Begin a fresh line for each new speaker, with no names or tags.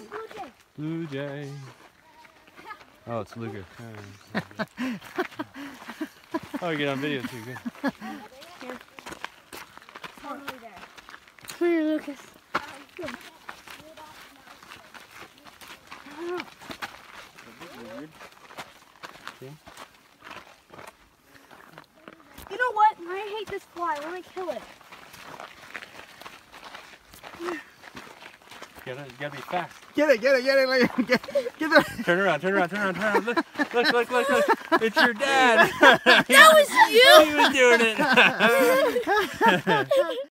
Blue jay. Oh, it's Luger. Oh, you get on video too. Good.
Here. Come here, Lucas. You know what? I hate this fly. I want to kill it.
You gotta be fast.
Get it. Get it.
Turn around. Look. It's your dad.
That was you!
He was doing it.